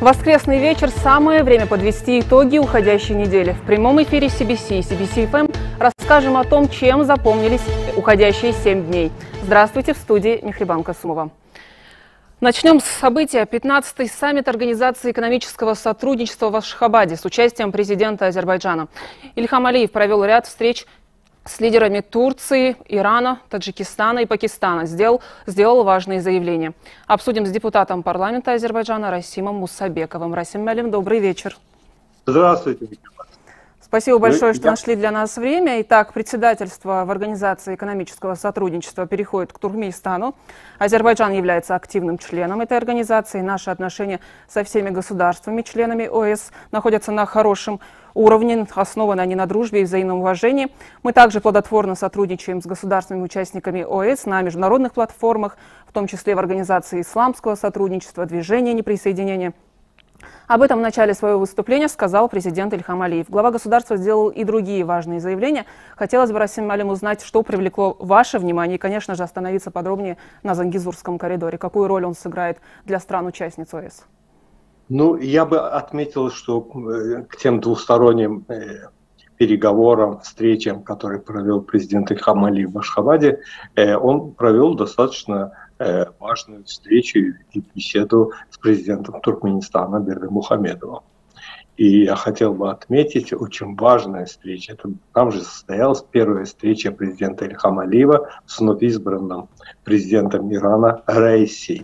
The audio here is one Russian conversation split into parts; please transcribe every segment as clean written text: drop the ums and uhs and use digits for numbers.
Воскресный вечер – самое время подвести итоги уходящей недели. В прямом эфире CBC и CBC FM расскажем о том, чем запомнились уходящие 7 дней. Здравствуйте, в студии Мехрибан Касумова. Начнем с события. 15-й саммит Организации экономического сотрудничества в Ашхабаде с участием президента Азербайджана. Ильхам Алиев провел ряд встреч с лидерами Турции, Ирана, Таджикистана и Пакистана. Сделал важные заявления. Обсудим с депутатом парламента Азербайджана Расимом Мусабековым. Расим Мялим, добрый вечер. Здравствуйте. Спасибо большое, что нашли для нас время. Итак, председательство в Организации экономического сотрудничества переходит к Туркменистану. Азербайджан является активным членом этой организации. Наши отношения со всеми государствами-членами ОС находятся на хорошем уровне, основаны они на дружбе и взаимном уважении. Мы также плодотворно сотрудничаем с государственными участниками ОС на международных платформах, в том числе в Организации исламского сотрудничества, движения неприсоединения. Об этом в начале своего выступления сказал президент Ильхам Алиев. Глава государства сделал и другие важные заявления. Хотелось бы, Расим Мялим, узнать, что привлекло ваше внимание и, конечно же, остановиться подробнее на Зангезурском коридоре. Какую роль он сыграет для стран-участниц ОС? Ну, я бы отметил, что к тем двусторонним переговорам, встречам, которые провел президент Ильхам Алиев в Ашхабаде, он провел достаточно важную встречу и беседу с президентом Туркменистана Бердымухамедовым. И я хотел бы отметить, очень важная встреча. Там же состоялась первая встреча президента Ильхама Алиева с вновь избранным президентом Ирана Раиси.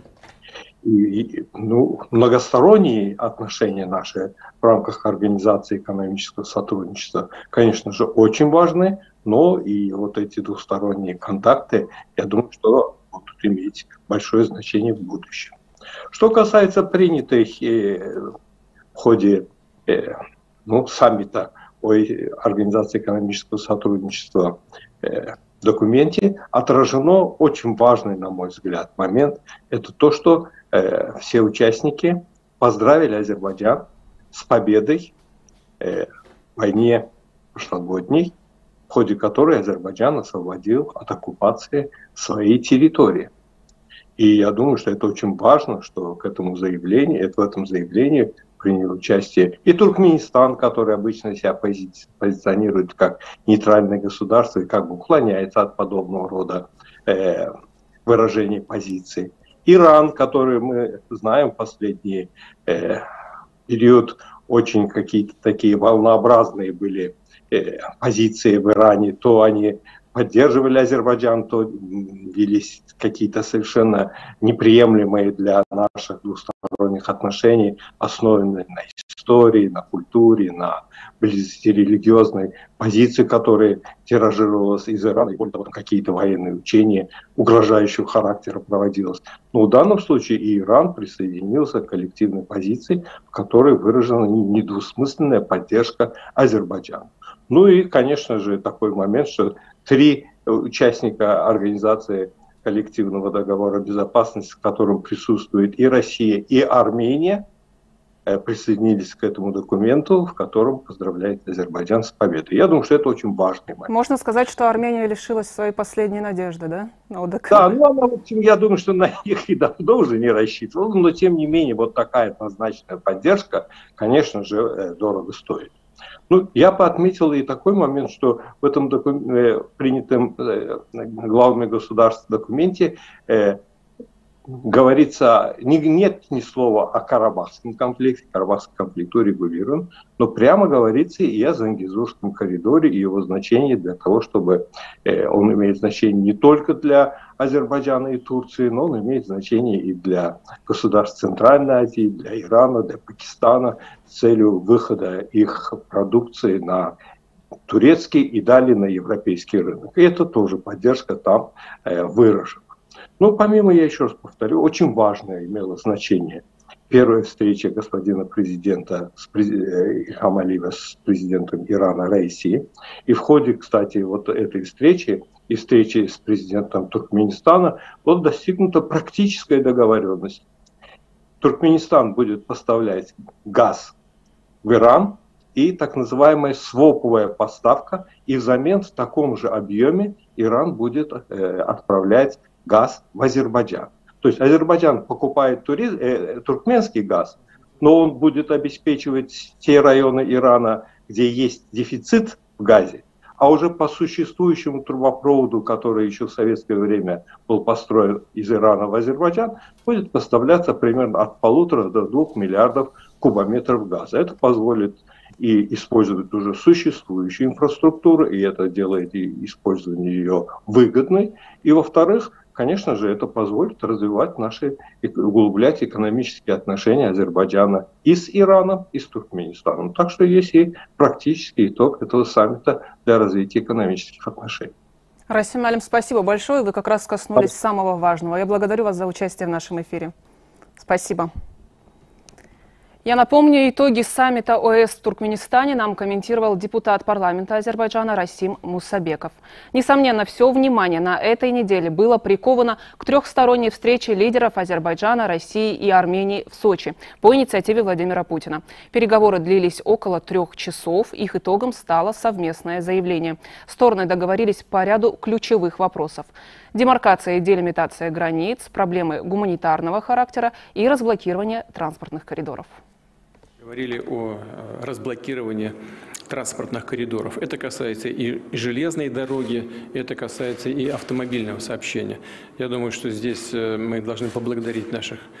Многосторонние отношения наши в рамках Организации экономического сотрудничества, конечно же, очень важны, но и вот эти двусторонние контакты, я думаю, что будут иметь большое значение в будущем. Что касается принятых в ходе саммита Организации экономического сотрудничества документе, отражено очень важный, на мой взгляд, момент. Это то, что все участники поздравили Азербайджан с победой в войне прошлогодней, в ходе которой Азербайджан освободил от оккупации своей территории. И я думаю, что это очень важно, что в этом заявлении принял участие и Туркменистан, который обычно себя позиционирует как нейтральное государство и как бы уклоняется от подобного рода выражений позиций. Иран, который мы знаем в последний период, очень какие-то такие волнообразные были позиции в Иране, то они поддерживали Азербайджан, то велись какие-то совершенно неприемлемые для наших двусторонних отношений, основанные на истории, на культуре, на близости религиозной позиции, которые тиражировалась из Ирана, и более того, какие-то военные учения угрожающего характера проводилось. Но в данном случае и Иран присоединился к коллективной позиции, в которой выражена недвусмысленная поддержка Азербайджана. Ну и, конечно же, такой момент, что 3 участника организации коллективного договора безопасности, в котором присутствует и Россия, и Армения, присоединились к этому документу, в котором поздравляет Азербайджан с победой. Я думаю, что это очень важный момент. Можно сказать, что Армения лишилась своей последней надежды, да? Да, я думаю, что на них и давно уже не рассчитывал, но тем не менее вот такая однозначная поддержка, конечно же, дорого стоит. Я бы отметил и такой момент, что в этом принятом главами государств документе говорится, нет ни слова о Карабахском конфликте, Карабахский конфликт урегулирован, но прямо говорится и о Зангезурском коридоре, и его значении для того, чтобы он имеет значение не только для Азербайджана и Турции, но он имеет значение и для государств Центральной Азии, для Ирана, для Пакистана, с целью выхода их продукции на турецкий и далее на европейский рынок. И это тоже поддержка там выражена. Помимо, я еще раз повторю, очень важное имело значение первая встреча господина президента Ильхама Алиева с президентом Ирана Раиси. И в ходе, кстати, вот этой встречи и встречи с президентом Туркменистана была достигнута практическая договоренность. Туркменистан будет поставлять газ в Иран и так называемая своповая поставка, и взамен в таком же объеме Иран будет отправлять газ в Азербайджан. То есть Азербайджан покупает туркменский газ, но он будет обеспечивать те районы Ирана, где есть дефицит в газе, а уже по существующему трубопроводу, который еще в советское время был построен из Ирана в Азербайджан, будет поставляться примерно от 1,5 до 2 миллиардов кубометров газа. Это позволит и использовать уже существующую инфраструктуру, и это делает и использование ее выгодной. И, во-вторых, конечно же, это позволит развивать углублять экономические отношения Азербайджана и с Ираном, и с Туркменистаном. Так что есть и практический итог этого саммита для развития экономических отношений. Расим Алим, спасибо большое. Вы как раз коснулись самого важного. Я благодарю вас за участие в нашем эфире. Спасибо. Я напомню, итоги саммита ОЭС в Туркменистане нам комментировал депутат парламента Азербайджана Расим Мусабеков. Несомненно, все внимание на этой неделе было приковано к трехсторонней встрече лидеров Азербайджана, России и Армении в Сочи по инициативе Владимира Путина. Переговоры длились около 3 часов. Их итогом стало совместное заявление. Стороны договорились по ряду ключевых вопросов: демаркация и делимитация границ, проблемы гуманитарного характера и разблокирование транспортных коридоров. Говорили о разблокировании транспортных коридоров. Это касается и железной дороги, это касается и автомобильного сообщения. Я думаю, что здесь мы должны поблагодарить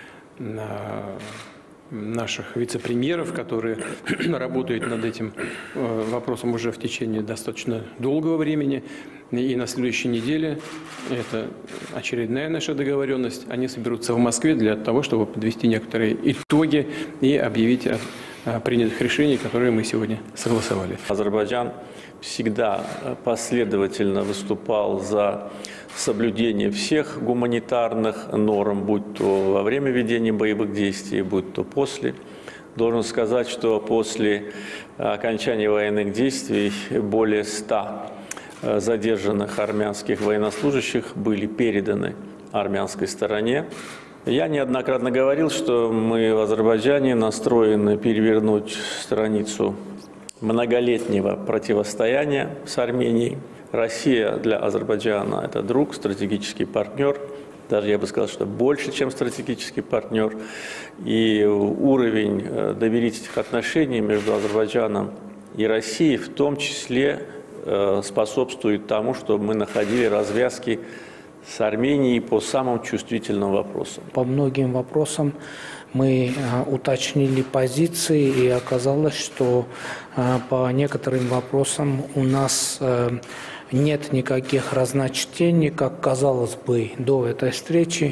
наших вице-премьеров, которые работают над этим вопросом уже в течение достаточно долгого времени. И на следующей неделе, это очередная наша договоренность, они соберутся в Москве для того, чтобы подвести некоторые итоги и объявить о принятых решениях, которые мы сегодня согласовали. Азербайджан всегда последовательно выступал за соблюдение всех гуманитарных норм, будь то во время ведения боевых действий, будь то после. Должен сказать, что после окончания военных действий более 100 задержанных армянских военнослужащих были переданы армянской стороне. Я неоднократно говорил, что мы в Азербайджане настроены перевернуть страницу многолетнего противостояния с Арменией. Россия для Азербайджана – это друг, стратегический партнер. Даже я бы сказал, что больше, чем стратегический партнер. И уровень доверительных отношений между Азербайджаном и Россией в том числе способствует тому, чтобы мы находили развязки с Арменией по самым чувствительным вопросам. По многим вопросам мы уточнили позиции, и оказалось, что по некоторым вопросам у нас нет никаких разночтений, как казалось бы до этой встречи.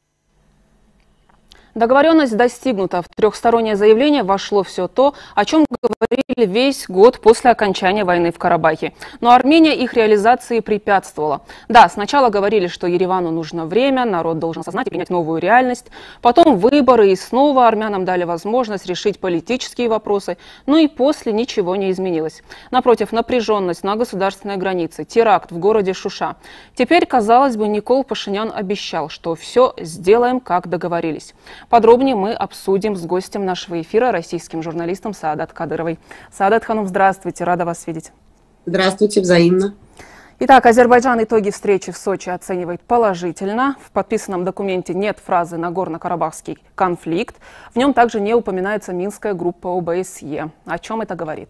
Договоренность достигнута. В трехстороннее заявление вошло все то, о чем говорили весь год после окончания войны в Карабахе. Но Армения их реализации препятствовала. Да, сначала говорили, что Еревану нужно время, народ должен осознать и принять новую реальность. Потом выборы, и снова армянам дали возможность решить политические вопросы. Но и после ничего не изменилось. Напротив, напряженность на государственной границе, теракт в городе Шуша. Теперь, казалось бы, Никол Пашинян обещал, что все сделаем, как договорились. Подробнее мы обсудим с гостем нашего эфира, российским журналистом Саадат Кадыровой. Саадат Ханум, здравствуйте, рада вас видеть. Здравствуйте, взаимно. Итак, Азербайджан итоги встречи в Сочи оценивает положительно. В подписанном документе нет фразы «Нагорно-Карабахский конфликт». В нем также не упоминается Минская группа ОБСЕ. О чем это говорит?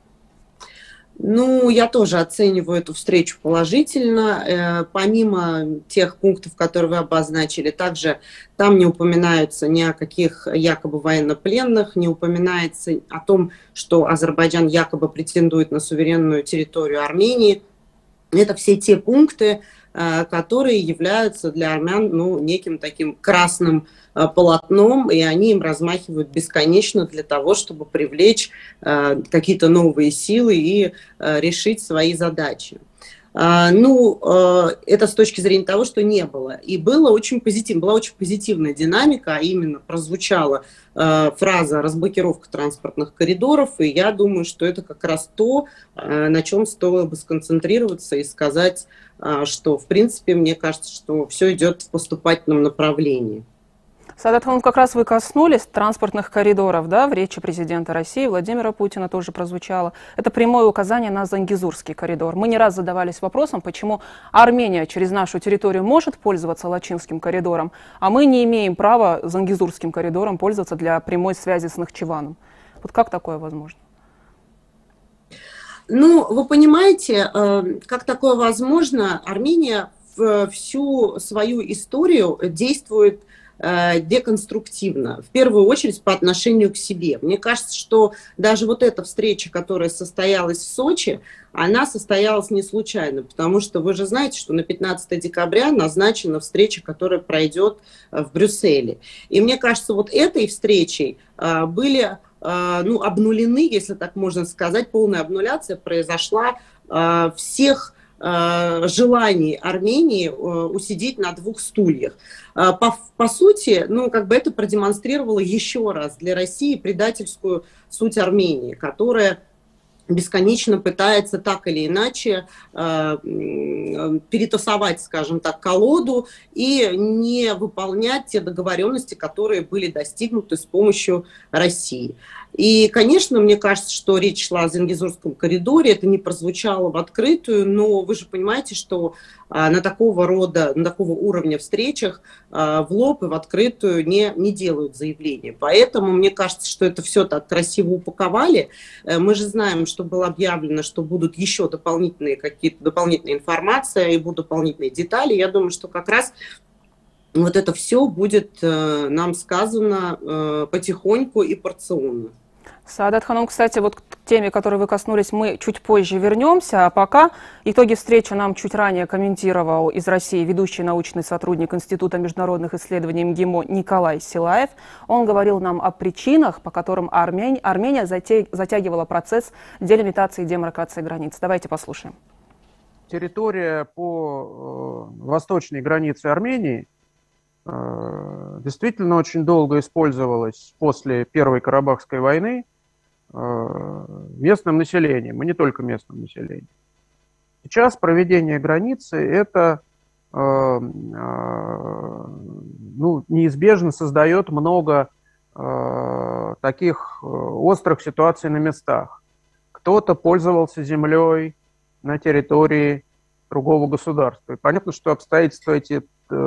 Ну, я тоже оцениваю эту встречу положительно. Помимо тех пунктов, которые вы обозначили, также там не упоминаются ни о каких якобы военнопленных, не упоминается о том, что Азербайджан якобы претендует на суверенную территорию Армении. Это все те пункты, которые являются для армян неким таким красным полотном, и они им размахивают бесконечно для того, чтобы привлечь какие-то новые силы и решить свои задачи. Это с точки зрения того, что не было. И было очень позитивно, была очень позитивная динамика, а именно прозвучала фраза «разблокировка транспортных коридоров», и я думаю, что это как раз то, на чем стоило бы сконцентрироваться и сказать, что, в принципе, мне кажется, что все идет в поступательном направлении. Садат Ханым, как раз вы коснулись транспортных коридоров, да, в речи президента России Владимира Путина тоже прозвучало. Это прямое указание на Зангезурский коридор. Мы не раз задавались вопросом, почему Армения через нашу территорию может пользоваться Лачинским коридором, а мы не имеем права Зангезурским коридором пользоваться для прямой связи с Нахчеваном. Вот как такое возможно? Ну, вы понимаете, как такое возможно? Армения всю свою историю действует деконструктивно, в первую очередь по отношению к себе. Мне кажется, что даже вот эта встреча, которая состоялась в Сочи, она состоялась не случайно, потому что вы же знаете, что на 15 декабря назначена встреча, которая пройдет в Брюсселе. И мне кажется, вот этой встречей были обнулены, если так можно сказать, полная обнуляция произошла всех желаний Армении усидеть на двух стульях. По сути, это продемонстрировало еще раз для России предательскую суть Армении, которая бесконечно пытается так или иначе перетасовать, скажем так, колоду и не выполнять те договоренности, которые были достигнуты с помощью России. И, конечно, мне кажется, что речь шла о Зангезурском коридоре, это не прозвучало в открытую, но вы же понимаете, что на такого уровня встречах в лоб и в открытую не делают заявления. Поэтому мне кажется, что это все так красиво упаковали. Мы же знаем, что было объявлено, что будут еще дополнительные информация и будут дополнительные детали. Я думаю, что как раз вот это все будет нам сказано потихоньку и порционно. Саадат Ханым, кстати, вот к теме, которой вы коснулись, мы чуть позже вернемся, а пока итоги встречи нам чуть ранее комментировал из России ведущий научный сотрудник Института международных исследований МГИМО Николай Силаев. Он говорил нам о причинах, по которым Армения затягивала процесс делимитации и демаркации границ. Давайте послушаем. Территория по восточной границе Армении действительно очень долго использовалась после Первой Карабахской войны местным населением, и не только местным населением. Сейчас проведение границы это неизбежно создает много таких острых ситуаций на местах. Кто-то пользовался землей на территории другого государства. И понятно, что обстоятельства эти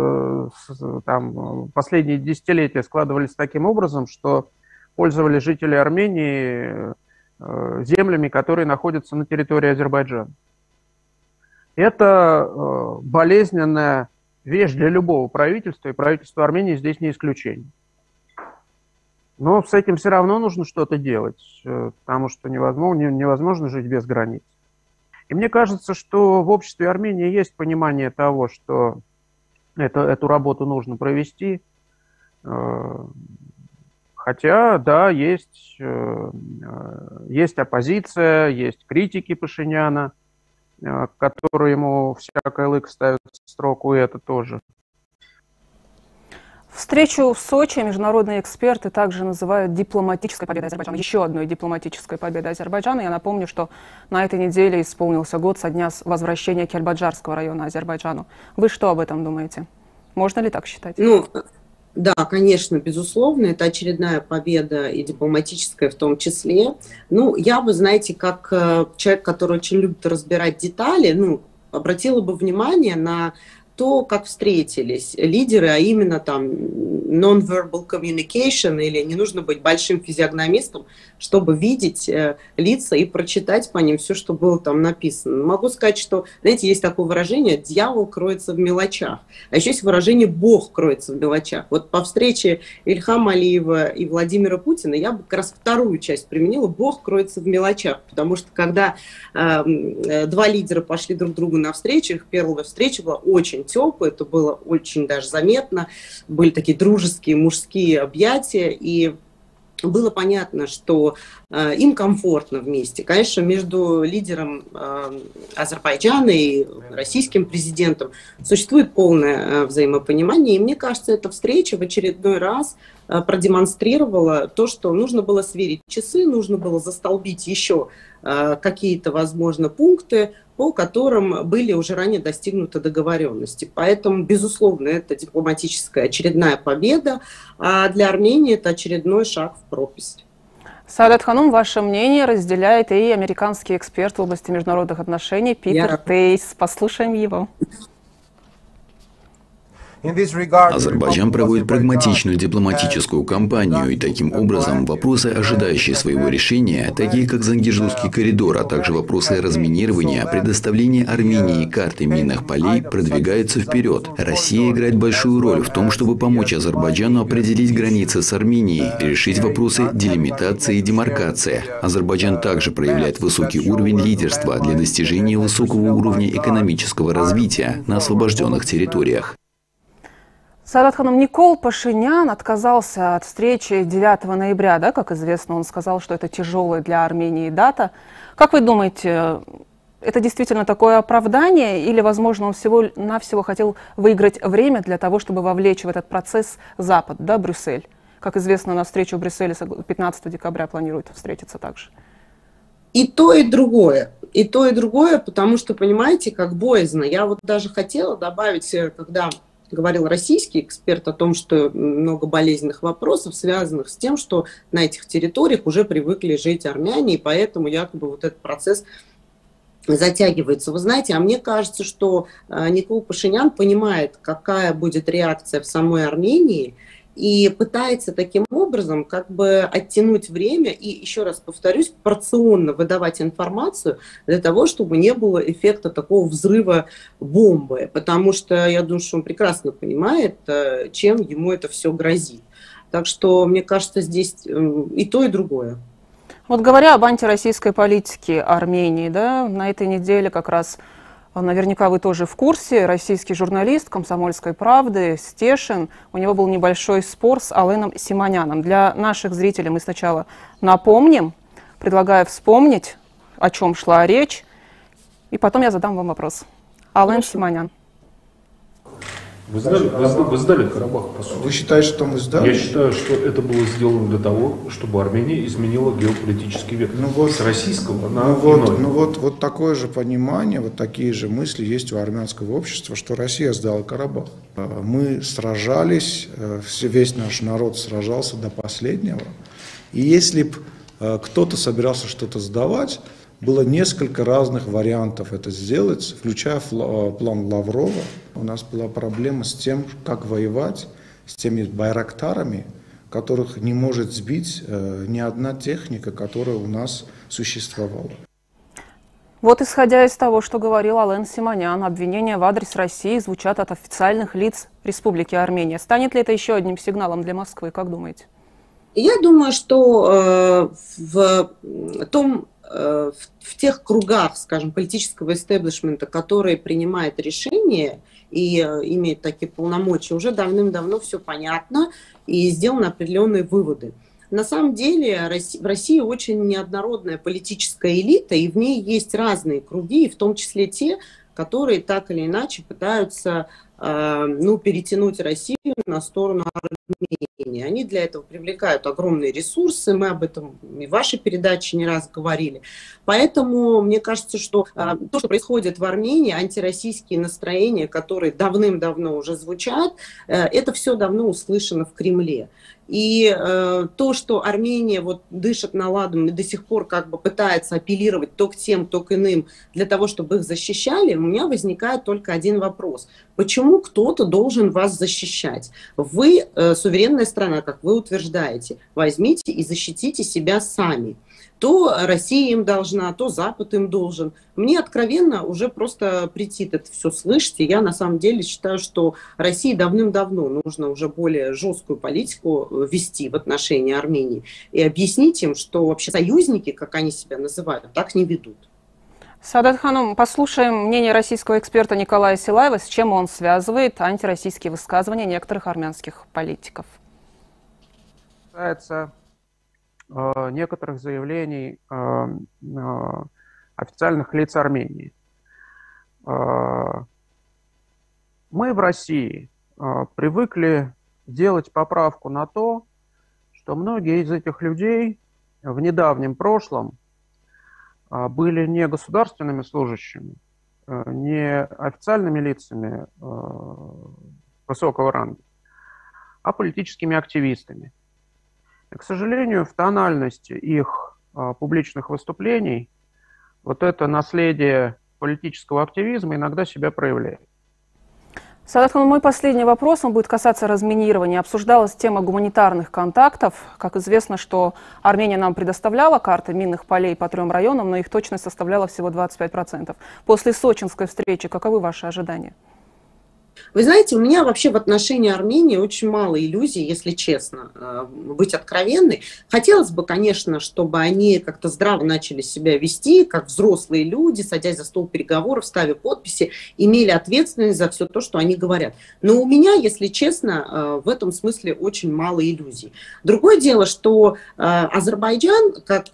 последние десятилетия складывались таким образом, что пользовались жители Армении землями, которые находятся на территории Азербайджана. Это болезненная вещь для любого правительства, и правительство Армении здесь не исключение. Но с этим все равно нужно что-то делать, потому что невозможно жить без границ. И мне кажется, что в обществе Армении есть понимание того, что эту работу нужно провести. Хотя, да, есть оппозиция, есть критики Пашиняна, которые ему всякое лыко ставят в строку, и это тоже. Встречу в Сочи международные эксперты также называют дипломатической победой Азербайджана. Еще одной дипломатической победой Азербайджана. Я напомню, что на этой неделе исполнился год со дня возвращения Кельбаджарского района Азербайджану. Вы что об этом думаете? Можно ли так считать? Да, конечно, безусловно, это очередная победа и дипломатическая в том числе. Я бы, знаете, как человек, который очень любит разбирать детали, обратила бы внимание на то, как встретились лидеры, а именно там non-verbal communication, или не нужно быть большим физиогномистом, чтобы видеть лица и прочитать по ним все, что было там написано. Могу сказать, что, знаете, есть такое выражение «дьявол кроется в мелочах», а еще есть выражение «Бог кроется в мелочах». Вот по встрече Ильхама Алиева и Владимира Путина я бы как раз вторую часть применила «Бог кроется в мелочах», потому что когда два лидера пошли друг другу навстречу, их первая встреча была очень теплая, это было очень даже заметно, были такие дружеские мужские объятия, и было понятно, что им комфортно вместе. Конечно, между лидером Азербайджана и российским президентом существует полное взаимопонимание, и мне кажется, эта встреча в очередной раз продемонстрировала то, что нужно было сверить часы, нужно было застолбить еще какие-то, возможно, пункты, по которым были уже ранее достигнуты договоренности. Поэтому, безусловно, это дипломатическая очередная победа, а для Армении это очередной шаг в пропасть. Саадат Ханум, ваше мнение разделяет и американский эксперт в области международных отношений Питер Тейс. Послушаем его. Азербайджан проводит прагматичную дипломатическую кампанию, и таким образом вопросы, ожидающие своего решения, такие как Зангездурский коридор, а также вопросы разминирования, предоставления Армении карты минных полей, продвигаются вперед. Россия играет большую роль в том, чтобы помочь Азербайджану определить границы с Арменией, решить вопросы делимитации и демаркации. Азербайджан также проявляет высокий уровень лидерства для достижения высокого уровня экономического развития на освобожденных территориях. Саадат Ханум, Никол Пашинян отказался от встречи 9 ноября, да, как известно, он сказал, что это тяжелая для Армении дата. Как вы думаете, это действительно такое оправдание или, возможно, он всего-навсего хотел выиграть время для того, чтобы вовлечь в этот процесс Запад, да, Брюссель? Как известно, на встречу в Брюсселе 15 декабря планирует встретиться также. И то, и другое. И то, и другое, потому что, понимаете, как боязно. Я вот даже хотела добавить, когда говорил российский эксперт о том, что много болезненных вопросов, связанных с тем, что на этих территориях уже привыкли жить армяне, и поэтому якобы вот этот процесс затягивается. Вы знаете, а мне кажется, что Никол Пашинян понимает, какая будет реакция в самой Армении, и пытается таким образом как бы оттянуть время и, еще раз повторюсь, порционно выдавать информацию для того, чтобы не было эффекта такого взрыва бомбы. Потому что я думаю, что он прекрасно понимает, чем ему это все грозит. Так что, мне кажется, здесь и то, и другое. Вот говоря об антироссийской политике Армении, да, на этой неделе как раз, наверняка вы тоже в курсе, российский журналист «Комсомольской правды» Стешин, у него был небольшой спор с Аленом Симоняном. Для наших зрителей мы сначала напомним, предлагаю вспомнить, о чем шла речь, и потом я задам вам вопрос. Ален Симонян. Вы сдали Карабах, по сути. Вы считаете, что мы сдали? Я считаю, что это было сделано для того, чтобы Армения изменила геополитический вектор. С российского на иной. Вот такое же понимание, вот такие же мысли есть у армянского общества, что Россия сдала Карабах. Мы сражались, весь наш народ сражался до последнего. И если бы кто-то собирался что-то сдавать, было несколько разных вариантов это сделать, включая план Лаврова. У нас была проблема с тем, как воевать с теми байрактарами, которых не может сбить ни одна техника, которая у нас существовала. Вот исходя из того, что говорил Ален Симонян, обвинения в адрес России звучат от официальных лиц Республики Армения. Станет ли это еще одним сигналом для Москвы, как думаете? Я думаю, что в тех кругах, скажем, политического истеблишмента, которые принимают решения и имеют такие полномочия, уже давным-давно все понятно и сделаны определенные выводы. На самом деле в России очень неоднородная политическая элита, и в ней есть разные круги, в том числе те, которые так или иначе пытаются перетянуть Россию на сторону Армении. Они для этого привлекают огромные ресурсы, мы об этом и в вашей передаче не раз говорили. Поэтому мне кажется, что то, что происходит в Армении, антироссийские настроения, которые давным-давно уже звучат, это все давно услышано в Кремле. И то, что Армения вот дышит на ладан и до сих пор как бы пытается апеллировать то к тем, то к иным для того, чтобы их защищали, у меня возникает только один вопрос. Почему кто-то должен вас защищать? Вы суверенная страна, как вы утверждаете. Возьмите и защитите себя сами. То Россия им должна, то Запад им должен. Мне откровенно уже просто претит это все слышать. И я на самом деле считаю, что России давным-давно нужно уже более жесткую политику вести в отношении Армении. И объяснить им, что вообще союзники, как они себя называют, так не ведут. Саадат Ханум, послушаем мнение российского эксперта Николая Силаева, с чем он связывает антироссийские высказывания некоторых армянских политиков. Касается некоторых заявлений официальных лиц Армении. Мы в России привыкли делать поправку на то, что многие из этих людей в недавнем прошлом были не государственными служащими, не официальными лицами высокого ранга, а политическими активистами. И, к сожалению, в тональности их публичных выступлений вот это наследие политического активизма иногда себя проявляет. Саадат Ханум, мой последний вопрос, он будет касаться разминирования. Обсуждалась тема гуманитарных контактов. Как известно, что Армения нам предоставляла карты минных полей по 3 районам, но их точность составляла всего 25%. После сочинской встречи каковы ваши ожидания? Вы знаете, у меня вообще в отношении Армении очень мало иллюзий, если честно, быть откровенной. Хотелось бы, конечно, чтобы они как-то здраво начали себя вести, как взрослые люди, садясь за стол переговоров, ставя подписи, имели ответственность за все то, что они говорят. Но у меня, если честно, в этом смысле очень мало иллюзий. Другое дело, что Азербайджан, как...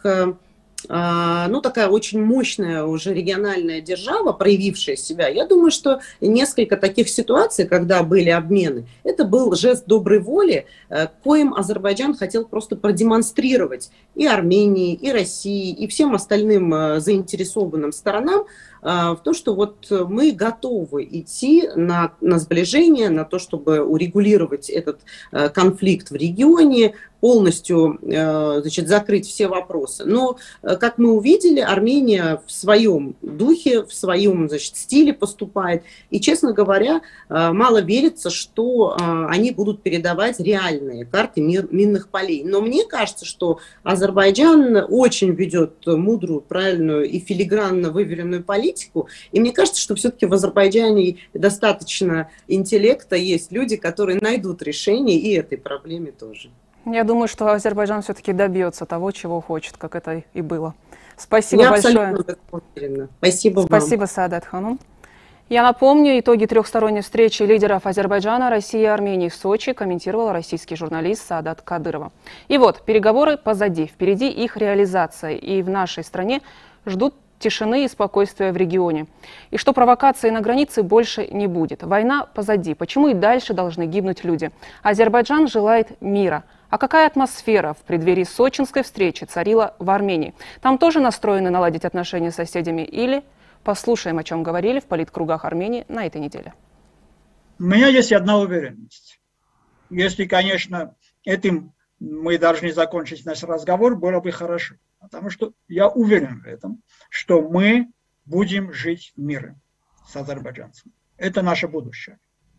такая очень мощная уже региональная держава, проявившая себя. Я думаю, что несколько таких ситуаций, когда были обмены, это был жест доброй воли, коим Азербайджан хотел просто продемонстрировать и Армении, и России, и всем остальным заинтересованным сторонам в то, что вот мы готовы идти на сближение, на то, чтобы урегулировать этот конфликт в регионе, полностью, закрыть все вопросы. Но, как мы увидели, Армения в своем духе, в своем, стиле поступает. И, честно говоря, мало верится, что они будут передавать реальные карты минных полей. Но мне кажется, что Азербайджан очень ведет мудрую, правильную и филигранно выверенную политику. И мне кажется, что все-таки в Азербайджане достаточно интеллекта, есть люди, которые найдут решение и этой проблеме тоже. Я думаю, что Азербайджан все-таки добьется того, чего хочет, как это и было. Спасибо большое. Спасибо вам. Спасибо, Саадат Ханум. Я напомню, итоги трехсторонней встречи лидеров Азербайджана, России и Армении в Сочи комментировал российский журналист Саадат Кадырова. И вот, переговоры позади, впереди их реализация. И в нашей стране ждут тишины и спокойствия в регионе. И что провокаций на границе больше не будет. Война позади. Почему и дальше должны гибнуть люди? Азербайджан желает мира. А какая атмосфера в преддверии сочинской встречи царила в Армении? Там тоже настроены наладить отношения с соседями? Или послушаем, о чем говорили в политкругах Армении на этой неделе? У меня есть одна уверенность. Если, конечно, этим мы должны закончить наш разговор, было бы хорошо. Потому что я уверен в этом, что мы будем жить в мире с азербайджанцами. Это наше будущее.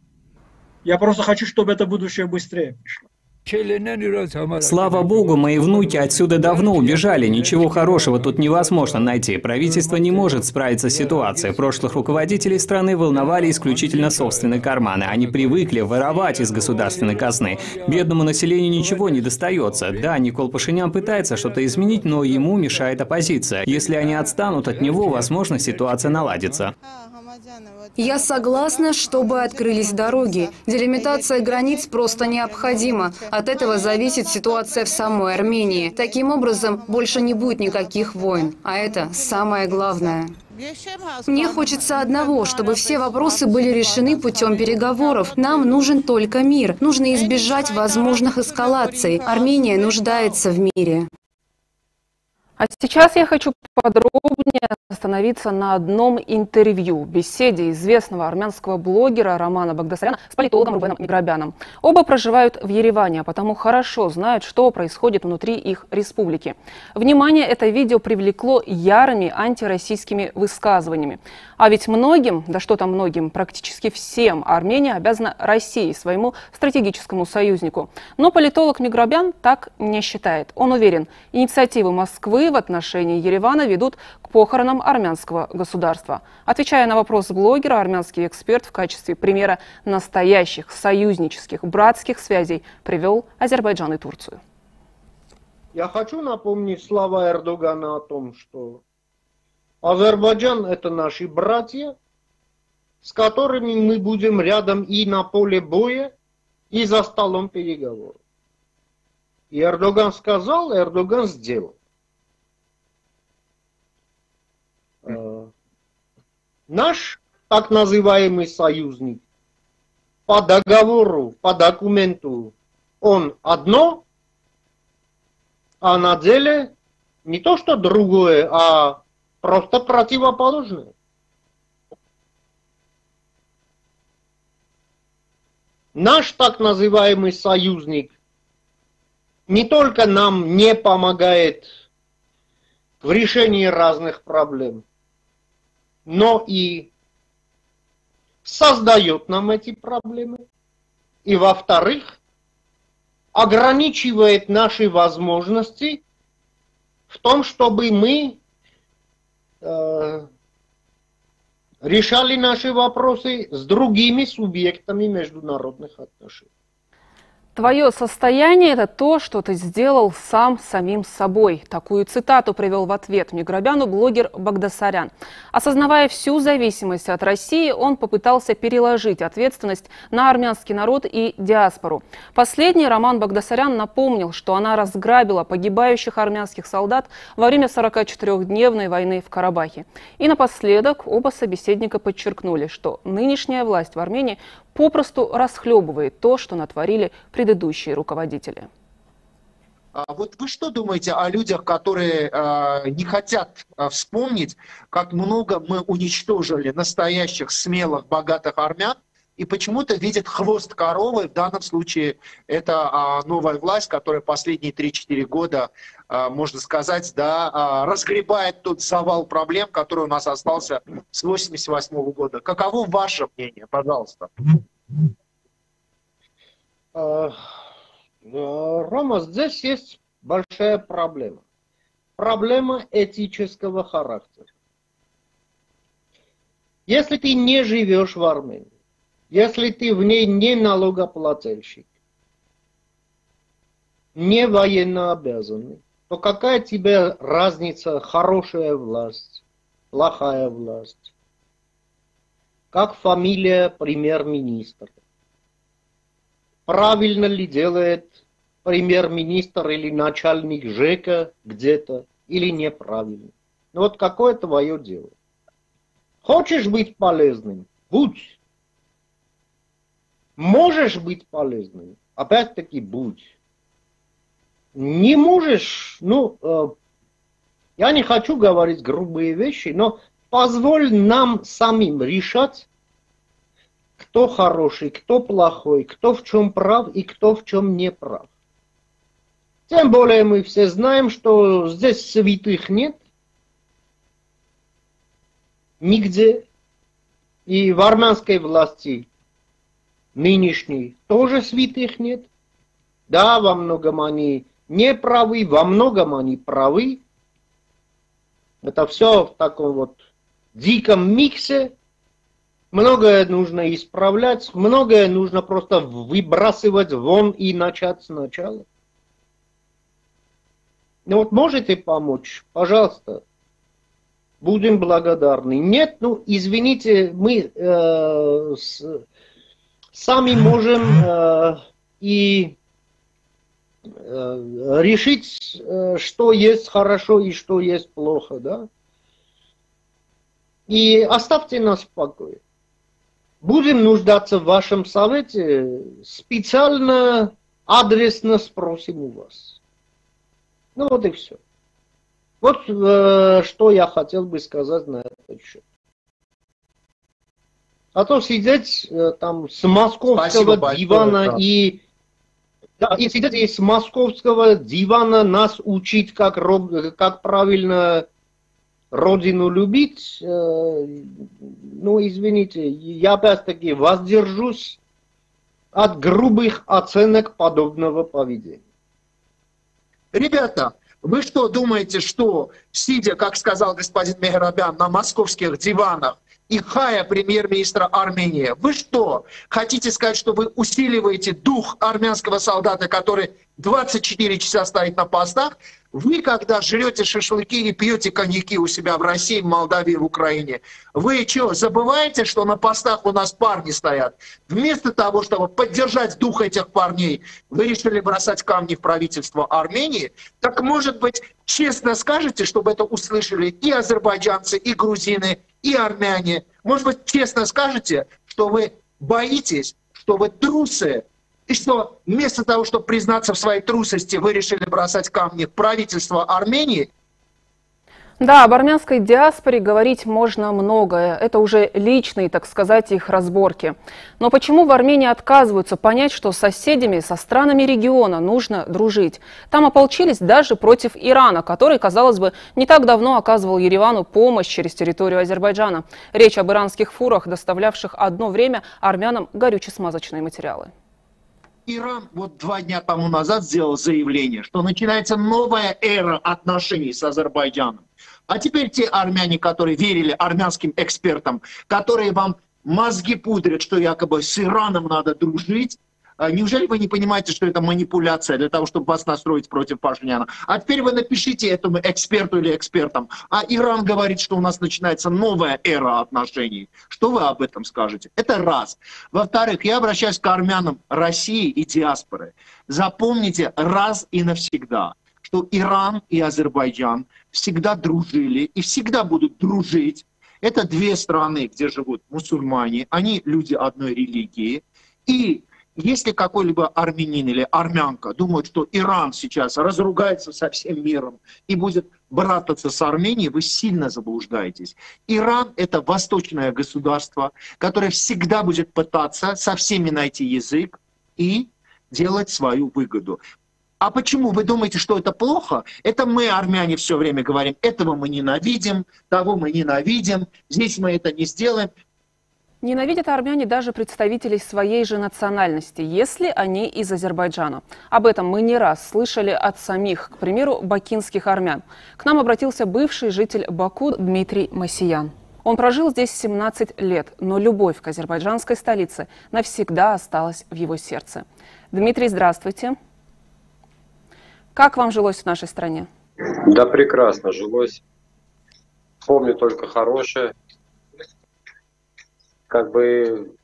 Я просто хочу, чтобы это будущее быстрее пришло. Слава богу, мои внуки отсюда давно убежали. Ничего хорошего тут невозможно найти. Правительство не может справиться с ситуацией. Прошлых руководителей страны волновали исключительно собственные карманы. Они привыкли воровать из государственной казны. Бедному населению ничего не достается. Да, Никол Пашинян пытается что-то изменить, но ему мешает оппозиция. Если они отстанут от него, возможно, ситуация наладится. Я согласна, чтобы открылись дороги. Делимитация границ просто необходима. От этого зависит ситуация в самой Армении. Таким образом, больше не будет никаких войн. А это самое главное. Мне хочется одного, чтобы все вопросы были решены путем переговоров. Нам нужен только мир. Нужно избежать возможных эскалаций. Армения нуждается в мире. А сейчас я хочу подробнее остановиться на одном интервью, беседе известного армянского блогера Романа Багдасаряна с политологом Рубеном Миграбяном. Оба проживают в Ереване, а потому хорошо знают, что происходит внутри их республики. Внимание это видео привлекло ярыми антироссийскими высказываниями. А ведь многим, да что там многим, практически всем Армения обязана России, своему стратегическому союзнику. Но политолог Миграбян так не считает. Он уверен, инициативы Москвы в отношении Еревана ведут к похоронам армянского государства. Отвечая на вопрос блогера, армянский эксперт в качестве примера настоящих союзнических братских связей привел Азербайджан и Турцию. Я хочу напомнить слова Эрдогана о том, что Азербайджан – это наши братья, с которыми мы будем рядом и на поле боя, и за столом переговоров. И Эрдоган сказал, Эрдоган сделал. Наш так называемый союзник по договору, по документу он одно, а на деле не то что другое, а просто противоположное. Наш так называемый союзник не только нам не помогает в решении разных проблем, но и создает нам эти проблемы. И во-вторых, ограничивает наши возможности в том, чтобы мы решали наши вопросы с другими субъектами международных отношений. Твое состояние – это то, что ты сделал сам самим собой. Такую цитату привел в ответ Миграбяну блогер Багдасарян. Осознавая всю зависимость от России, он попытался переложить ответственность на армянский народ и диаспору. Последний Роман Багдасарян напомнил, что она разграбила погибающих армянских солдат во время 44-дневной войны в Карабахе. И напоследок оба собеседника подчеркнули, что нынешняя власть в Армении попросту расхлебывает то, что натворили предыдущие руководители. Вот вы что думаете о людях, которые не хотят вспомнить, как много мы уничтожили настоящих, смелых, богатых армян, и почему-то видят хвост коровы, в данном случае это новая власть, которая последние 3-4 года, можно сказать, да, разгребает тот завал проблем, который у нас остался с 1988 года. Каково ваше мнение, пожалуйста? Рома, здесь есть большая проблема. Проблема этического характера. Если ты не живешь в Армении, если ты в ней не налогоплательщик, не военнообязанный, то какая тебе разница, хорошая власть, плохая власть? Как фамилия премьер-министра? Правильно ли делает премьер-министр или начальник ЖЭКа где-то, или неправильно? Ну вот какое твое дело? Хочешь быть полезным? Будь. Можешь быть полезным? Опять-таки будь. Не можешь, я не хочу говорить грубые вещи, но позволь нам самим решать, кто хороший, кто плохой, кто в чем прав и кто в чем не прав. Тем более мы все знаем, что здесь святых нет. Нигде. И в армянской власти нынешней тоже святых нет. Да, во многом они не правы, во многом они правы. Это все в таком вот диком миксе. Многое нужно исправлять, многое нужно просто выбрасывать вон и начать сначала. Ну вот можете помочь? Пожалуйста. Будем благодарны. Нет, извините, мы сами можем и решить, что есть хорошо и что есть плохо, да? И оставьте нас в покое. Будем нуждаться в вашем совете, специально, адресно спросим у вас. Ну вот и все. Вот что я хотел бы сказать на этот счет. А то сидеть там с московского дивана и сидеть и с московского дивана нас учить, как правильно родину любить, извините, я опять-таки воздержусь от грубых оценок подобного поведения. Ребята, вы что думаете, что, сидя, как сказал господин Меграбян, на московских диванах и хая премьер-министра Армении, вы что, хотите сказать, что вы усиливаете дух армянского солдата, который 24 часа стоит на постах? Вы, когда жрете шашлыки и пьете коньяки у себя в России, в Молдавии, в Украине, вы что, забываете, что на постах у нас парни стоят? Вместо того, чтобы поддержать дух этих парней, вы решили бросать камни в правительство Армении? Так, может быть, честно скажете, чтобы это услышали и азербайджанцы, и грузины, и армяне? Может быть, честно скажете, что вы боитесь, что вы трусы, И что, вместо того, чтобы признаться в своей трусости, вы решили бросать камни в правительство Армении? Да, об армянской диаспоре говорить можно многое. Это уже личные, так сказать, их разборки. Но почему в Армении отказываются понять, что с соседями, со странами региона нужно дружить? Там ополчились даже против Ирана, который, казалось бы, не так давно оказывал Еревану помощь через территорию Азербайджана. Речь об иранских фурах, доставлявших одно время армянам горюче-смазочные материалы. Иран вот 2 дня тому назад сделал заявление, что начинается новая эра отношений с Азербайджаном. А теперь те армяне, которые верили армянским экспертам, которые вам мозги пудрят, что якобы с Ираном надо дружить, неужели вы не понимаете, что это манипуляция для того, чтобы вас настроить против Пашиняна? А теперь вы напишите этому эксперту или экспертам. А Иран говорит, что у нас начинается новая эра отношений. Что вы об этом скажете? Это раз. Во-вторых, я обращаюсь к армянам России и диаспоры. Запомните раз и навсегда, что Иран и Азербайджан всегда дружили и всегда будут дружить. Это 2 страны, где живут мусульмане, они люди одной религии. И если какой-либо армянин или армянка думает, что Иран сейчас разругается со всем миром и будет брататься с Арменией, вы сильно заблуждаетесь. Иран — это восточное государство, которое всегда будет пытаться со всеми найти язык и делать свою выгоду. А почему вы думаете, что это плохо? Это мы, армяне, все время говорим, этого мы ненавидим, того мы ненавидим, здесь мы это не сделаем. Ненавидят армяне даже представителей своей же национальности, если они из Азербайджана. Об этом мы не раз слышали от самих, к примеру, бакинских армян. К нам обратился бывший житель Баку Дмитрий Масиян. Он прожил здесь 17 лет, но любовь к азербайджанской столице навсегда осталась в его сердце. Дмитрий, здравствуйте. Как вам жилось в нашей стране? Да, прекрасно жилось. Помню только хорошее. Как бы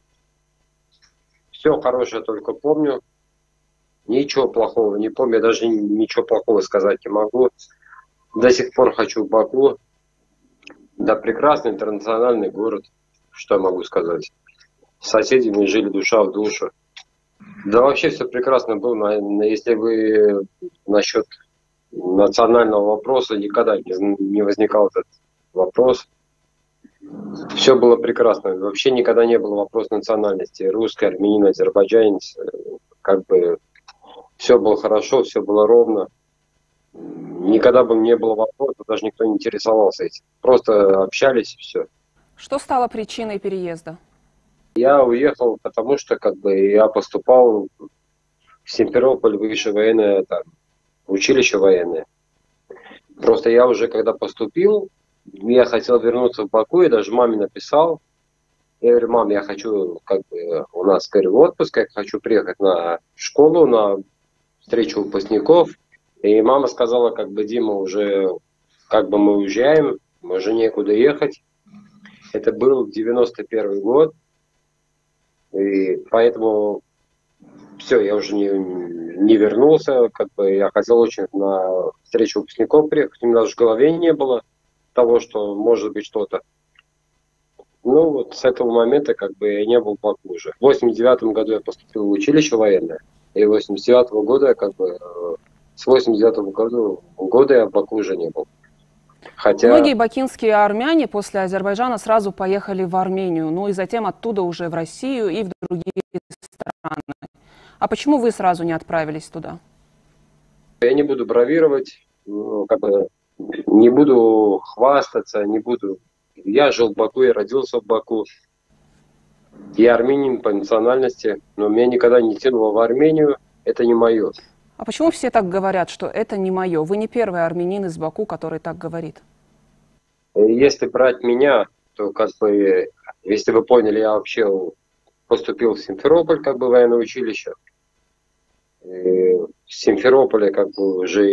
все хорошее только помню. Ничего плохого не помню. Я даже ничего плохого сказать не могу. До сих пор хочу в Баку. Да, прекрасный интернациональный город. Что я могу сказать? С соседями жили душа в душу. Да вообще все прекрасно было. Если вы насчет национального вопроса, никогда не возникал этот вопрос. Все было прекрасно. Вообще никогда не было вопроса национальности. Русский, армянин, азербайджанец. Как бы все было хорошо, все было ровно. Никогда бы не было вопроса, даже никто не интересовался этим. Просто общались и все. Что стало причиной переезда? Я уехал, потому что как бы я поступал в Симферополь, высшее военное училище военное. Просто я уже когда поступил, я хотел вернуться в Баку, и даже маме написал. Я говорю, мам, я хочу, как бы, у нас, говорю, отпуск, я хочу приехать на школу, на встречу выпускников. И мама сказала, как бы, Дима, уже, как бы мы уезжаем, уже некуда ехать. Это был 91 год. И поэтому все, я уже не вернулся, как бы я хотел очень на встречу выпускников приехать, у меня даже в голове не было того, что может быть что-то. Ну вот с этого момента как бы я не был в Баку уже. В 89 году я поступил в училище военное, и 89 года как бы с 89 года я в Баку уже не был. Хотя... Многие бакинские армяне после Азербайджана сразу поехали в Армению, ну и затем оттуда уже в Россию и в другие страны. А почему вы сразу не отправились туда? Я не буду бравировать, как бы не буду хвастаться, не буду. Я жил в Баку, я родился в Баку. Я армянин по национальности, но меня никогда не тянуло в Армению, это не мое. А почему все так говорят, что это не мое? Вы не первый армянин из Баку, который так говорит. Если брать меня, то как бы, если вы поняли, я вообще поступил в Симферополь, как бы военное училище. И в Симферополе как бы уже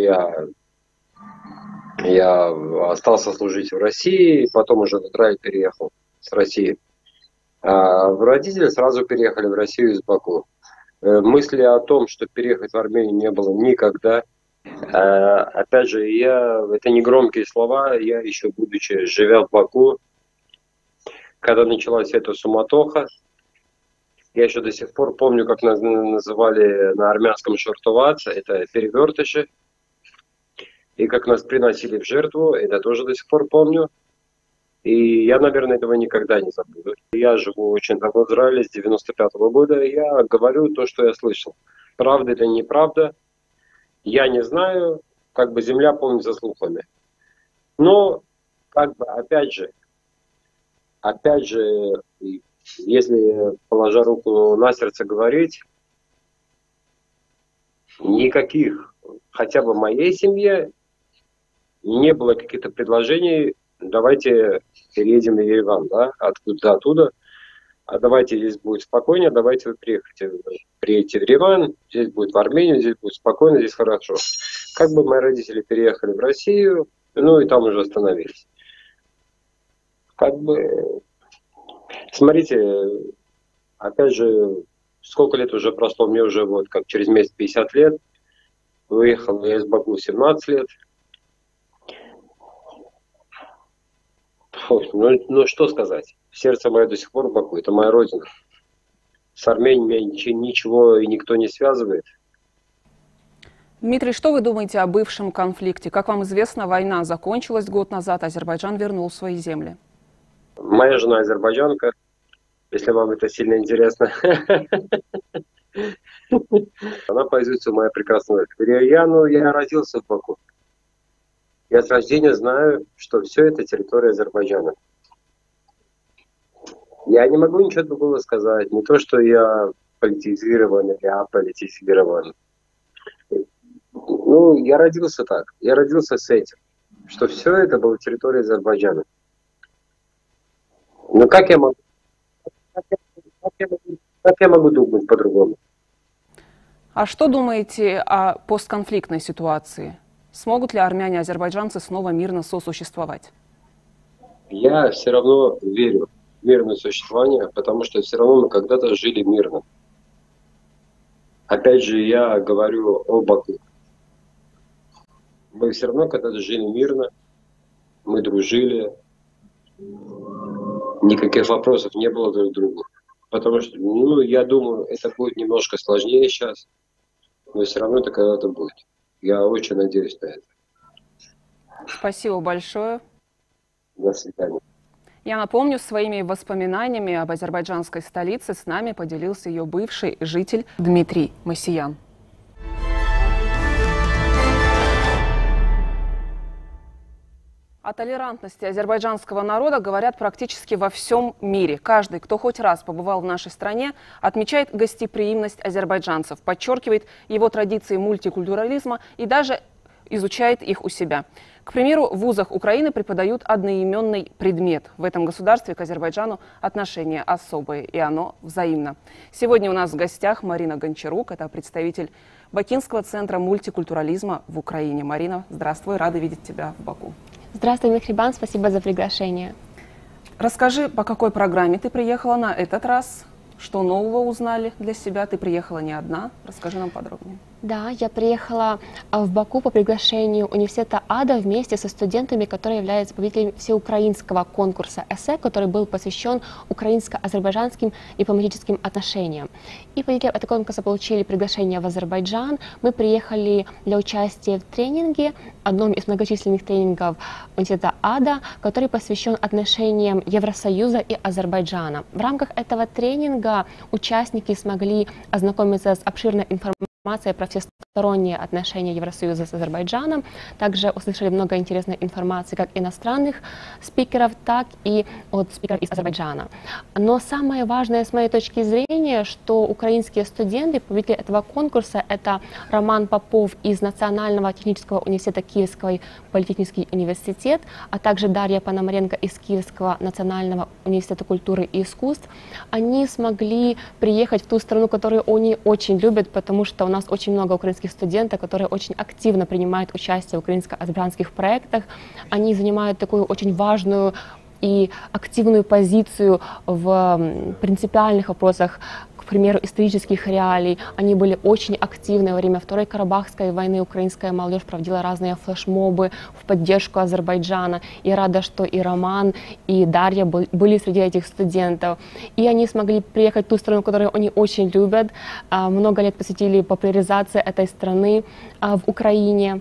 я остался служить в России, потом уже в Израиль переехал с России. А родители сразу переехали в Россию из Баку. Мысли о том, что переехать в Армению, не было никогда. Опять же, это не громкие слова, я еще будучи живя в Баку, когда началась эта суматоха, Я еще до сих пор помню, как нас называли на армянском шортовац, это перевертыши. И как нас приносили в жертву, это тоже до сих пор помню. И я, наверное, этого никогда не забуду. Я живу очень давно в Израиле, с 95-го года. Я говорю то, что я слышал. Правда или неправда, я не знаю. Как бы земля полнится слухами. Но, как бы, опять же, если, положа руку на сердце, говорить, никаких, хотя бы в моей семье, не было каких-то предложений, давайте переедем в Ереван, да, оттуда, а давайте здесь будет спокойнее, давайте вы приедете в Ереван, здесь будет в Армению, здесь будет спокойно, здесь хорошо. Как бы мои родители переехали в Россию, ну и там уже остановились. Как бы, смотрите, опять же, сколько лет уже прошло, мне уже вот как через месяц 50 лет, выехал я из Баку 17 лет. Ну что сказать, сердце мое до сих пор в Баку, это моя родина. С Арменией меня ничего и никто не связывает. Дмитрий, что вы думаете о бывшем конфликте? Как вам известно, война закончилась год назад, Азербайджан вернул свои земли. Моя жена азербайджанка, если вам это сильно интересно. Она позиция моя прекрасная. Я родился в Баку. Я с рождения знаю, что все это территория Азербайджана. Я не могу ничего другого сказать. Не то, что я политизирован или аполитизирован. Ну, я родился так. Я родился с этим. Что все это было территория Азербайджана. Но как я могу думать по-другому? А что думаете о постконфликтной ситуации? Смогут ли армяне и азербайджанцы снова мирно сосуществовать? Я все равно верю в мирное существование, потому что все равно мы когда-то жили мирно. Опять же, я говорю о Баку. Мы все равно когда-то жили мирно, мы дружили, никаких вопросов не было друг к другу. Потому что, ну, я думаю, это будет немножко сложнее сейчас, но все равно это когда-то будет. Я очень надеюсь на это. Спасибо большое. До свидания. Я напомню, своими воспоминаниями об азербайджанской столице с нами поделился ее бывший житель Дмитрий Масиян. О толерантности азербайджанского народа говорят практически во всем мире. Каждый, кто хоть раз побывал в нашей стране, отмечает гостеприимность азербайджанцев, подчеркивает его традиции мультикультурализма и даже изучает их у себя. К примеру, в вузах Украины преподают одноименный предмет. В этом государстве к Азербайджану отношения особые, и оно взаимно. Сегодня у нас в гостях Марина Гончарук, это представитель Бакинского центра мультикультурализма в Украине. Марина, здравствуй, рада видеть тебя в Баку. Здравствуй, Мехрибан, спасибо за приглашение. Расскажи, по какой программе ты приехала на этот раз? Что нового узнали для себя? Ты приехала не одна. Расскажи нам подробнее. Да, я приехала в Баку по приглашению университета АДА вместе со студентами, которые являются победителями всеукраинского конкурса эссе, который был посвящен украинско-азербайджанским дипломатическим отношениям. И победители этого конкурса получили приглашение в Азербайджан. Мы приехали для участия в тренинге, одном из многочисленных тренингов университета АДА, который посвящен отношениям Евросоюза и Азербайджана. В рамках этого тренинга участники смогли ознакомиться с обширной информацией про всесторонние отношения Евросоюза с Азербайджаном. Также услышали много интересной информации как иностранных спикеров, так и от спикеров из Азербайджана. Но самое важное с моей точки зрения, что украинские студенты, победители этого конкурса, это Роман Попов из Национального технического университета Киевский политехнический университет, а также Дарья Пономаренко из Киевского национального университета культуры и искусств. Они смогли приехать в ту страну, которую они очень любят, потому что у нас очень много украинских студентов, которые очень активно принимают участие в украинско-азербайджанских проектах. Они занимают такую очень важную и активную позицию в принципиальных вопросах, к примеру, исторических реалий. Они были очень активны во время Второй Карабахской войны. Украинская молодежь проводила разные флешмобы в поддержку Азербайджана. И рада, что и Роман, и Дарья были среди этих студентов. И они смогли приехать в ту страну, которую они очень любят. Много лет посвятили популяризации этой страны в Украине.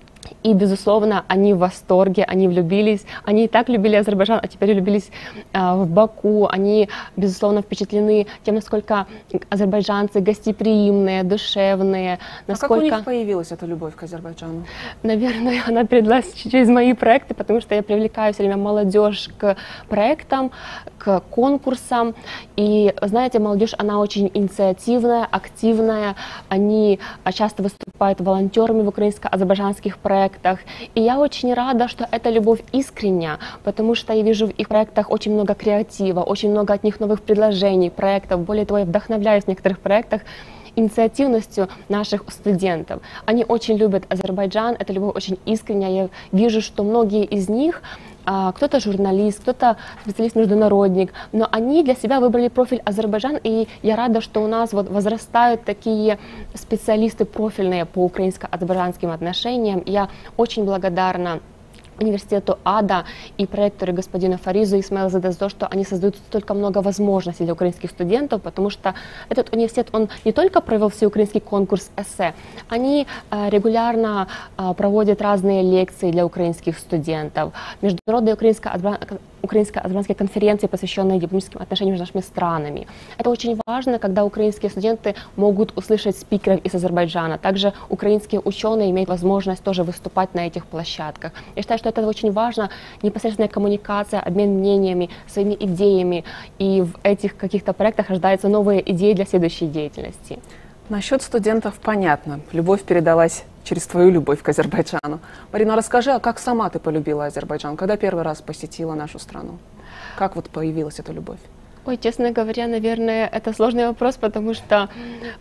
И, безусловно, они в восторге, они влюбились, они и так любили Азербайджан, а теперь влюбились в Баку. Они, безусловно, впечатлены тем, насколько азербайджанцы гостеприимные, душевные. Насколько... А как у них появилась эта любовь к Азербайджану? Наверное, она передалась через мои проекты, потому что я привлекаю все время молодежь к проектам, к конкурсам. И, знаете, молодежь, она очень инициативная, активная. Они часто выступают волонтерами в украинско-азербайджанских проектах. И я очень рада, что эта любовь искренняя, потому что я вижу в их проектах очень много креатива, очень много от них новых предложений, проектов. Более того, я вдохновляюсь в некоторых проектах инициативностью наших студентов. Они очень любят Азербайджан, эта любовь очень искренняя. Я вижу, что многие из них, кто-то журналист, кто-то специалист-международник, но они для себя выбрали профиль Азербайджан, и я рада, что у нас вот возрастают такие специалисты профильные по украинско-азербайджанским отношениям. Я очень благодарна университету АДА и проектору господину Фаризу Исмаилзаде за то, что они создают столько много возможностей для украинских студентов, потому что этот университет, он не только провел всеукраинский конкурс эссе, они регулярно проводят разные лекции для украинских студентов, международные украинско-азербайджанские конференции, посвященные дипломатическим отношениям между нашими странами. Это очень важно, когда украинские студенты могут услышать спикеров из Азербайджана. Также украинские ученые имеют возможность тоже выступать на этих площадках. Я считаю, что это очень важно, непосредственная коммуникация, обмен мнениями, своими идеями. И в этих каких-то проектах рождаются новые идеи для следующей деятельности. Насчет студентов понятно. Любовь передалась через твою любовь к Азербайджану. Марина, расскажи, а как сама ты полюбила Азербайджан? Когда первый раз посетила нашу страну? Как вот появилась эта любовь? Ой, честно говоря, наверное, это сложный вопрос, потому что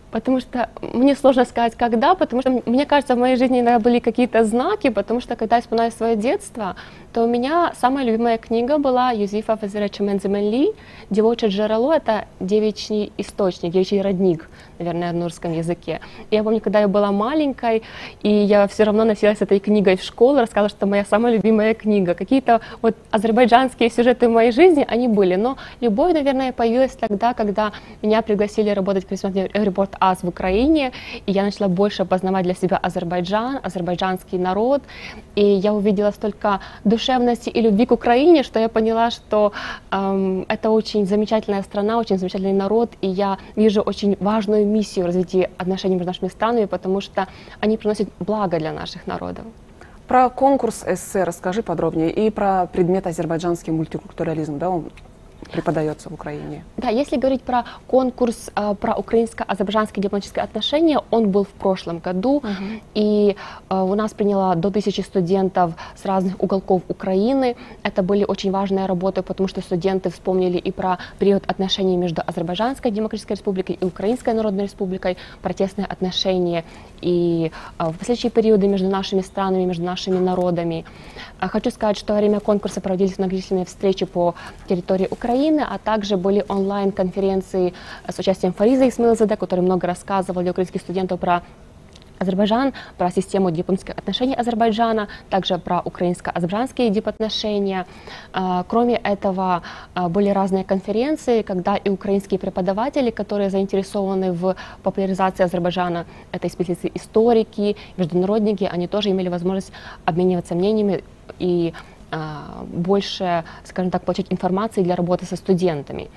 мне сложно сказать, когда, потому что, мне кажется, в моей жизни иногда были какие-то знаки, потому что, когда я вспоминаю свое детство, то у меня самая любимая книга была Юзефа Фазера Чеменземенли «Девочье джерело», это девичий источник, девичий родник, наверное, на русском языке. И я помню, когда я была маленькой, и я все равно носилась этой книгой в школу, рассказала, что это моя самая любимая книга. Какие-то вот азербайджанские сюжеты в моей жизни, они были, но любовь, наверное, появилась тогда, когда меня пригласили работать корреспондентом Report Us в Украине, и я начала больше познавать для себя Азербайджан, азербайджанский народ, и я увидела столько душевности и любви к Украине, что я поняла, что это очень замечательная страна, очень замечательный народ, и я вижу очень важную миссию развития отношений между нашими странами, потому что они приносят благо для наших народов. Про конкурс эссе расскажи подробнее и про предмет азербайджанский мультикультурализм, да, он преподается в Украине. Да, если говорить про конкурс про украинско-азербайджанские дипломатические отношения, он был в прошлом году, и у нас приняло до 1000 студентов с разных уголков Украины. Это были очень важные работы, потому что студенты вспомнили и про период отношений между Азербайджанской Демократической Республикой и Украинской Народной Республикой, протестные отношения и в последующие периоды между нашими странами, между нашими народами. Хочу сказать, что во время конкурса проводились многочисленные встречи по территории Украины, а также были онлайн-конференции с участием Фариза Исмаилзаде, который много рассказывал для украинских студентов про Азербайджан, про систему дипломатических отношений Азербайджана, также про украинско-азербайджанские дипотношения. Кроме этого, были разные конференции, когда и украинские преподаватели, которые заинтересованы в популяризации Азербайджана, это специалисты, историки, международники, они тоже имели возможность обмениваться мнениями и больше, скажем так, получить информации для работы со студентами.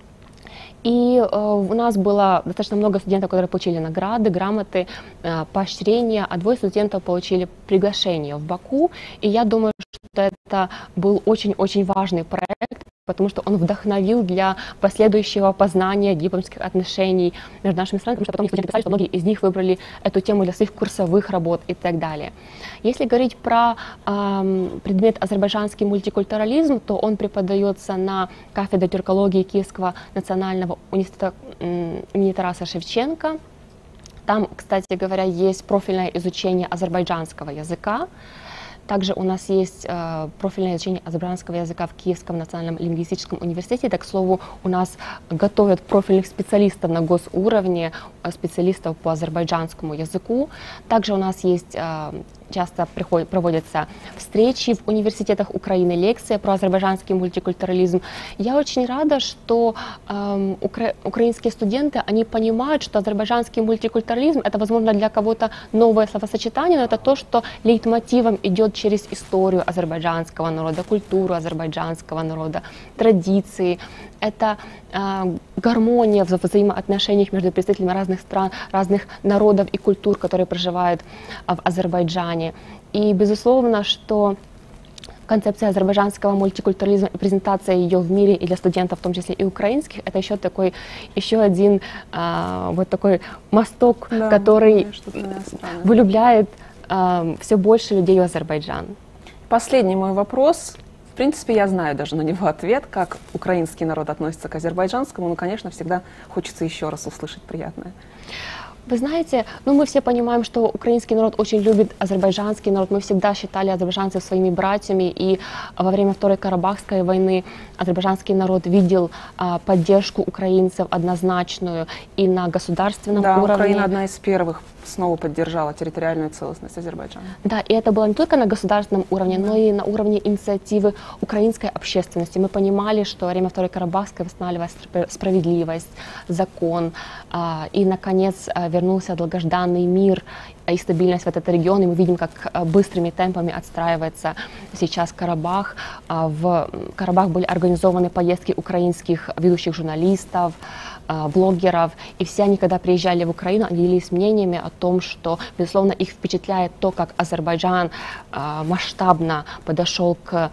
И у нас было достаточно много студентов, которые получили награды, грамоты, поощрения, а 2 студентов получили приглашение в Баку. И я думаю, что это был очень-очень важный проект, потому что он вдохновил для последующего познания дипломатических отношений между нашими странами, потому что потом студенты писали, что многие из них выбрали эту тему для своих курсовых работ и так далее. Если говорить про предмет азербайджанский мультикультурализм, то он преподается на кафедре тюркологии Киевского национального университета имени Тараса Шевченко. Там, кстати говоря, есть профильное изучение азербайджанского языка. Также у нас есть профильное изучение азербайджанского языка в Киевском национальном лингвистическом университете. Так, к слову, у нас готовят профильных специалистов на госуровне, специалистов по азербайджанскому языку. Также у нас есть часто проводятся встречи в университетах Украины, лекции про азербайджанский мультикультурализм. Я очень рада, что украинские студенты, они понимают, что азербайджанский мультикультурализм — это, возможно, для кого-то новое словосочетание, но это то, что лейтмотивом идет через историю азербайджанского народа, культуру азербайджанского народа, традиции. Это гармония в взаимоотношениях между представителями разных стран, разных народов и культур, которые проживают в Азербайджане. И безусловно, что концепция азербайджанского мультикультурализма и презентация ее в мире и для студентов, в том числе и украинских, это еще один вот такой мосток, да, который влюбляет все больше людей в Азербайджан. Последний мой вопрос. В принципе, я знаю даже на него ответ, как украинский народ относится к азербайджанскому, но, конечно, всегда хочется еще раз услышать приятное. Вы знаете, мы все понимаем, что украинский народ очень любит азербайджанский народ. Мы всегда считали азербайджанцев своими братьями, и во время Второй Карабахской войны азербайджанский народ видел поддержку украинцев однозначную и на государственном уровне. Украина одна из первых снова поддержала территориальную целостность Азербайджана. Да, и это было не только на государственном уровне, но и на уровне инициативы украинской общественности. Мы понимали, что во время Второй Карабахской восстанавливалась справедливость, закон, и, наконец, вернулся долгожданный мир и стабильность в этот регион, и мы видим, как быстрыми темпами отстраивается сейчас Карабах. В Карабах были организованы поездки украинских ведущих журналистов, блогеров, и все они, когда приезжали в Украину, они делились мнениями о том, что, безусловно, их впечатляет то, как Азербайджан масштабно подошел к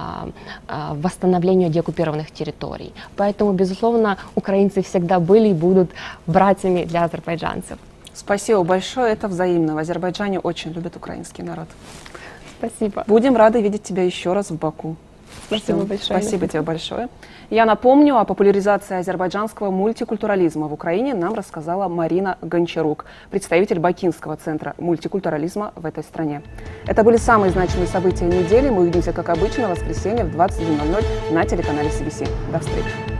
восстановлению деоккупированных территорий. Поэтому, безусловно, украинцы всегда были и будут братьями для азербайджанцев. Спасибо большое, это взаимно. В Азербайджане очень любят украинский народ. Спасибо. Будем рады видеть тебя еще раз в Баку. Спасибо большое. Спасибо тебе большое. Я напомню, о популяризации азербайджанского мультикультурализма в Украине нам рассказала Марина Гончарук, представитель Бакинского центра мультикультурализма в этой стране. Это были самые значимые события недели. Мы увидимся, как обычно, в воскресенье в 21:00 на телеканале CBC. До встречи.